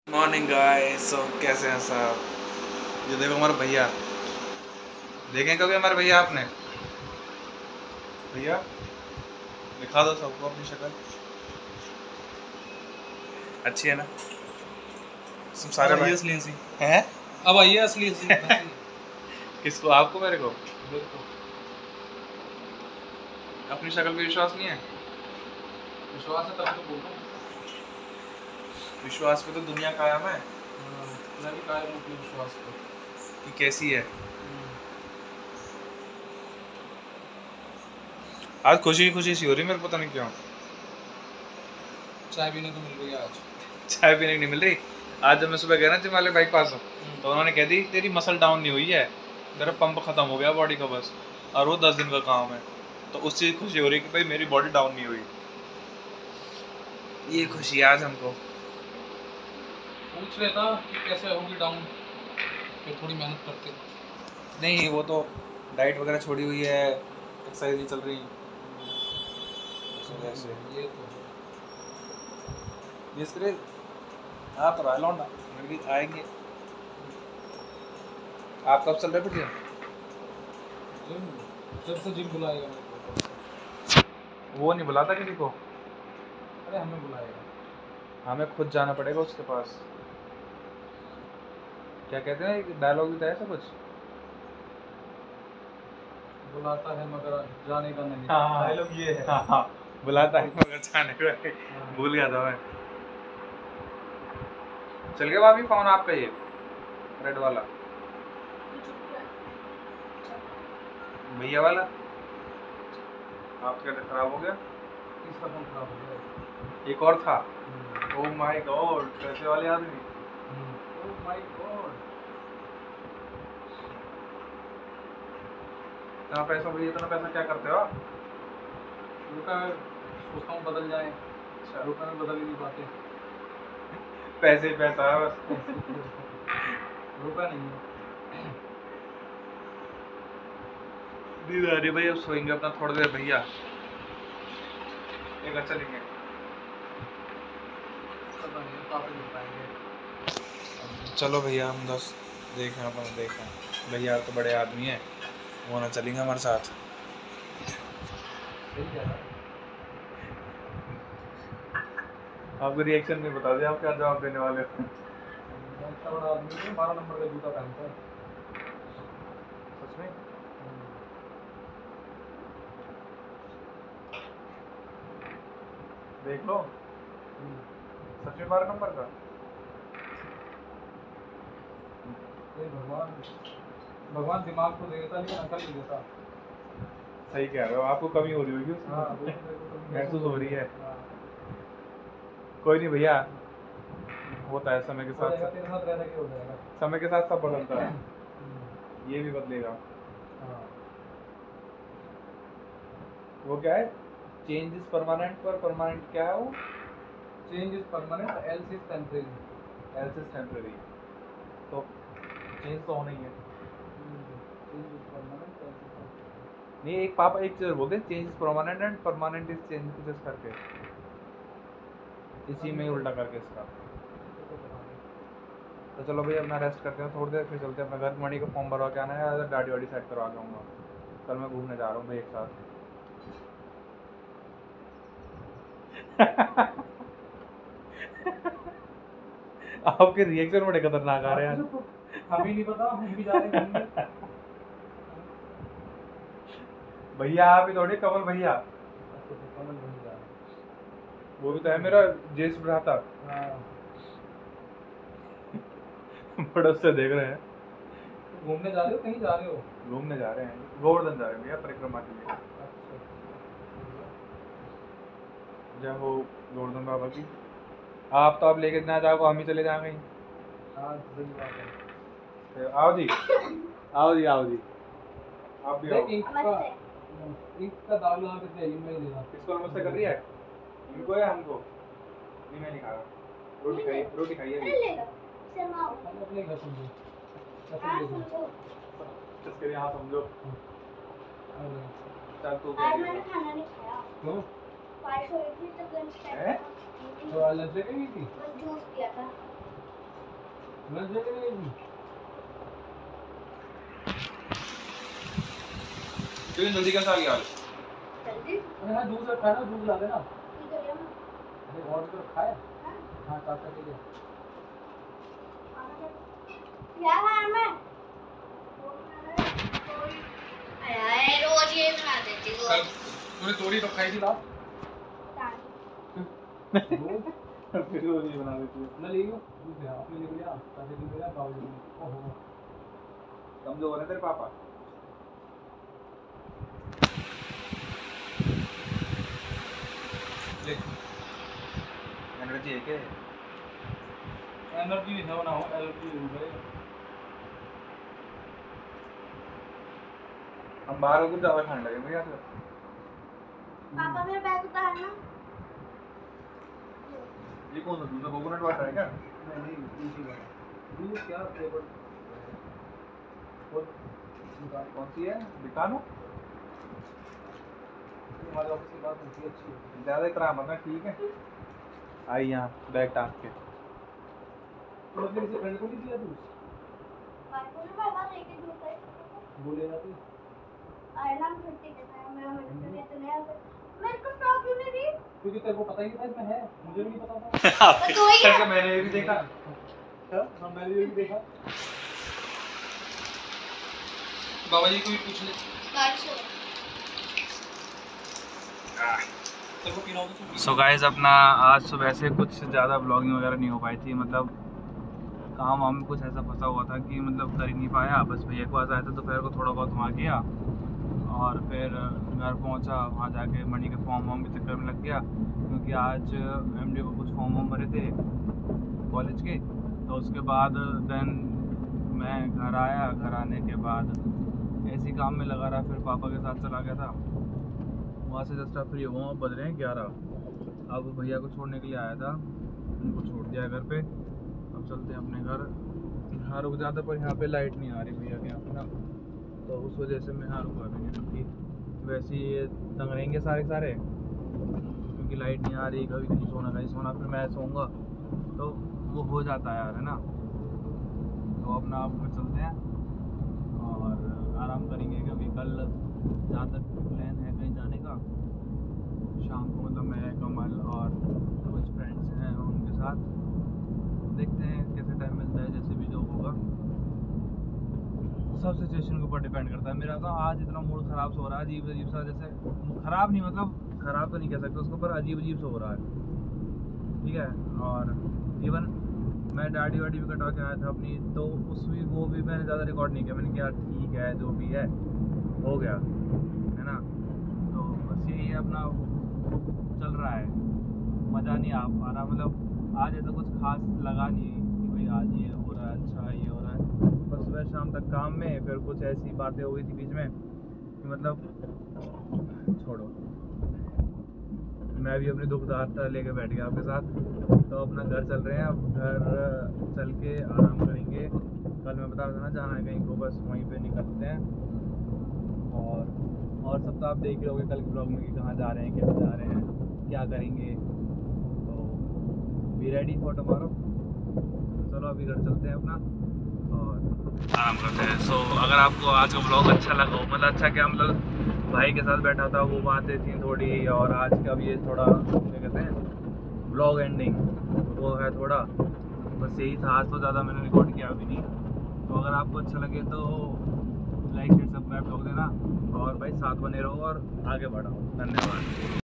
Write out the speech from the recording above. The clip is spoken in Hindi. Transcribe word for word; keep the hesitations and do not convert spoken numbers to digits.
Morning guys. सो कैसे हैं सब? ये देखो हमारे भैया, देखें कभी हमारे भैया आपने? भैया दिखा दो सबको अपनी शक्ल, अच्छी है ना? सब सारे अब आइए भाई असली सी। हैं? अब आइए असली सी। किसको, आपको मेरे को? बिल्कुल। अपनी शक्ल पे विश्वास नहीं है? विश्वास है तब तो बोल रहा हूँ। विश्वास पे तो दुनिया कायम है। हाँ, मैं भी कायम हूँ अपने विश्वास पे। कि कैसी है? आज खुशी खुशी सी हो रही मेरे, पता नहीं क्यों। चाय पीने को मिल रही है आज। चाय पीने की नहीं मिल रही। आज जब मैं सुबह गया ना जिम वाले भाई के पास, तो उन्होंने कह दी तेरी मसल डाउन नहीं हुई है, तेरा पंप खत्म हो गया बॉडी का बस, और वो दस दिन का काम है। तो उस चीज़ खुशी हो रही कि भाई मेरी बॉडी डाउन नहीं हुई। ये खुशी आज हमको। पूछ लेता कि कैसे होगी डाउन, फिर थोड़ी मेहनत करते। नहीं, वो तो डाइट वगैरह छोड़ी हुई है, एक्सरसाइज नहीं चल रही इस वजह से। ये तो है। जिस तरह आप तो लौंडा लड़की आएंगे। आप कब चल रहे फिर जिम? जिम जब से जिम बुलाएगा मेरे को तब से। वो नहीं बुलाता किसी को, अरे हमें बुलाएगा। हमें खुद जाना पड़ेगा उसके पास। क्या कहते हैं, एक डायलॉग भी था ऐसा कुछ। बुलाता है मगर जाने का नहीं। हाँ हाँ, डायलॉग ये है। हाँ हाँ, बुलाता है मगर जाने का नहीं। हाँ। भूल गया था मैं। चल गया भाभी फोन आपका, ये रेड वाला भैया वाला आपका खराब हो गया? तीसरा फोन खराब हो गया। एक और था। ओह माय गॉड, पैसे वाले आदमी। Oh my God. इतना पैसा भैया, इतना पैसा क्या करते हो आप? रुपए सोचता हूँ बदल जाए, रुपए में बदल ही नहीं पाते। पैसे ही पैसा है बस। रुपए नहीं है। नींद आ रही है भाई, अब सोएंगे अपना थोड़ी देर भैया, एक अच्छा चलेंगे। पता नहीं काफी मिल पाएंगे। चलो भैया, हम बस देखें अपन देखें, भैया तो बड़े आदमी हैं, वो ना चलेंगे हमारे साथ। सही कह रहा है। आपको रिएक्शन में बता दें आप क्या जवाब देने वाले हो। मैं इतना बड़ा आदमी हूँ, बारह नंबर का जूता पहनता है। सच में? देख लो, सच में बारह नंबर का। ये भगवान भगवान दिमाग तो देता लेकिन अकल नहीं देता। सही कह रहे हो, आपको कमी हो रही होगी हाँ, उसमें, वो तो मेरे को कभी महसूस हो रही है। हाँ। कोई नहीं भैया, होता है समय के हो साथ जाएगा, साथ, तेरे साथ रह रह के हो जाएगा। समय के साथ सब बदलता है, ये भी बदलेगा। हाँ। वो क्या है, चेंज इज परमानेंट, पर परमानेंट क्या है वो? Change is permanent, else is temporary. Else is temporary, तो चेंज तो होना ही है। Change is permanent, else is temporary. नहीं, एक पापा एक चीज बोलते, change is permanent and permanent is change, कुछ इस करके, इसी में ही उल्टा करके इसका। तो चलो भैया अपना रेस्ट करते हैं थोड़ी देर, फिर चलते हैं अपने घर। मणि का फॉर्म भरवा के आना है, दाढ़ी वाड़ी सेट करवा के आऊँगा। कल मैं घूमने जा रहा हूँ भाई एक साथ। आपके रिएक्शन बड़े खतरनाक आ रहे हैं। हमें नहीं पता, हम भी जा रहे हैं घूमने। भैया आप ही थोड़ी, कमल भैया। कमल भैया, वो भी तो है मेरा ज्येष्ठ भ्राता। हाँ। बड़े से देख रहे हैं। घूमने जा रहे हो, कहीं जा रहे हो? घूमने जा रहे हैं, गोवर्धन जा रहे हैं भैया, परिक्रमा के लिए। अच्छा। जय हो गोवर्धन बाबा की। आप तो आप लेके ना जाओ, हम ही चले जाएंगे। हाँ सही बात है। आओ जी, आओ जी, आओ जी, आप भी आओ। इंक का इंक का दाग लगा के दे, मैं ले रहा। किसको नमस्ते कर रही है? इनको या हमको? नहीं, मैं नहीं खा रहा। रोटी खाइए, रोटी खाइए। हम अपने घर समझो। इसके यहाँ समझो। चल तू आज मैंने खाना नहीं खाया। क्यों? बारिश हो रही थी तो लंच टाइम था। तो आज लंच लेके गई थी? बस जूस पिया था। मैं दे नहीं क्यों जल्दी कैसा आ गया आज? जल्दी अरे हाँ जूस रखा है ना, जूस ला देना। ठीक है हम अरे और तो रखा है। हाँ चाचा के लिए क्या है मैं अरे रोज ये बना देती हूँ कल तूने तोड़ी तो खाई थी लास्ट। फिर वो नहीं बना देती है। मैं ले गया दूध है आपने ले लिया चाचा ले लिया बाबू ले लिया। ओहो कमजोर है तेरे पापा। ले एनर्जी है क्या? एनर्जी नहीं है ना हो एनर्जी हो गई। हम बाहर हो कुछ ज्यादा खाने लगे भैया तो। पापा मेरा बैग उतारना ये कौन सा दूध है? कोकोनट वाटर है क्या? नहीं नहीं इसी बात दूध क्या फ्लेवर और कौन सी है? दिखानो। हमारे ऑफिस की बात होती है अच्छी है। ज्यादा इतना मत ना, ठीक है? आई यहाँ बैग टांग के। तो मतलब इसे फ्रेंड को नहीं दिया तू पापा ने पापा लेके दूसरा बोले जाती अरे ना छुट्टी देता है मैं मुझे तो नहीं आता मेरे को स्टॉक क्यों नहीं दी क्योंकि तेरे को पता ही नहीं था इसमें है, मुझे भी नहीं पता था। बस वही है करके मैंने ये भी देखा। हाँ मैंने ये भी देखा। बाबा जी को भी पूछ ले परसों तेरे को पीना हो तो तू सो गाइस अपना आज सुबह से कुछ ज़्यादा ब्लॉगिंग वगैरह नहीं हो पाई थी, मतलब काम वाम में कुछ ऐसा फंसा हुआ था कि मतलब कर ही नहीं पाया। बस भैया के पास आया था दोपहर को, थोड़ा बहुत वहाँ किया और फिर घर पहुँचा, वहाँ जाके मणि के फॉर्म वॉर्म के चक्कर में लग गया क्योंकि आज एमडी को कुछ फॉर्म वॉर्म भरे थे कॉलेज के। तो उसके बाद देन मैं घर आया, घर आने के बाद ऐसे काम में लगा रहा, फिर पापा के साथ चला गया था। वहाँ से जस्ट फ्री हुआ, बज रहे हैं ग्यारह। अब भैया को छोड़ने के लिए आया था, उनको छोड़ दिया घर पे। अब चलते हैं अपने घर। यहाँ रुक जाता पर यहाँ पे लाइट नहीं आ रही भैया के यहाँ पे ना, तो उस वजह से मैं यहाँ रुका भी नहीं रुकी। वैसे ही ये तंग रहेंगे सारे सारे क्योंकि लाइट नहीं आ रही, कभी कहीं सोना कहीं सोना, फिर मैं सोऊंगा तो वो हो जाता है यार, है ना। तो अपना आप घर चलते हैं और आराम करेंगे क्योंकि कल जहाँ तक प्लान है कहीं जाने का शाम को, मतलब मैं कमल और कुछ फ्रेंड्स हैं उनके साथ देखते हैं कैसे टाइम मिलता है, जैसे भी जो होगा सब सिचुएशन के ऊपर डिपेंड करता है। मेरा तो आज इतना मूड ख़राब सा हो रहा है, अजीब अजीब सा, जैसे ख़राब नहीं मतलब ख़राब तो नहीं कह सकते उसको, पर अजीब अजीब सा हो रहा है, ठीक है। और इवन मैं दाढ़ी वाड़ी भी कटवा के आया था अपनी, तो उस भी वो भी मैंने ज़्यादा रिकॉर्ड नहीं किया, मैंने कहा ठीक है जो भी है हो गया, है ना। तो बस यही है, अपना चल रहा है, मज़ा नहीं आ पा रहा, मतलब आज ऐसा कुछ खास लगा नहीं कि भाई आज ये हो रहा है, अच्छा ये हो रहा है। बस सुबह शाम तक काम में, फिर कुछ ऐसी बातें हो गई थी बीच में कि मतलब छोड़ो, मैं भी अपनी दुख दार्ता लेके बैठ गया आपके साथ। तो अपना घर चल रहे हैं, अब घर चल के आराम करेंगे। कल मैं बता रहा था ना जाना है कहीं को, बस वहीं पे निकलते हैं। और और सब तो आप देख रहे होगे कल के ब्लॉग में कि कहाँ जा रहे हैं, कैसे जा रहे हैं, क्या करेंगे। तो बी रेडी फॉर टुमारो। चलो अभी घर चलते हैं अपना और आराम करते हैं। सो so, अगर आपको आज का ब्लॉग अच्छा लगा हो, मतलब अच्छा क्या, मतलब भाई के साथ बैठा था वो बातें थी थोड़ी, और आज का भी ये थोड़ा क्या कहते हैं ब्लॉग एंडिंग वो है थोड़ा, बस यही था। आज तो ज़्यादा मैंने रिकॉर्ड किया अभी नहीं। तो अगर आपको अच्छा लगे तो लाइक शेयर सब्सक्राइब कर देना और भाई साथ बने रहो और आगे बढ़ो। धन्यवाद।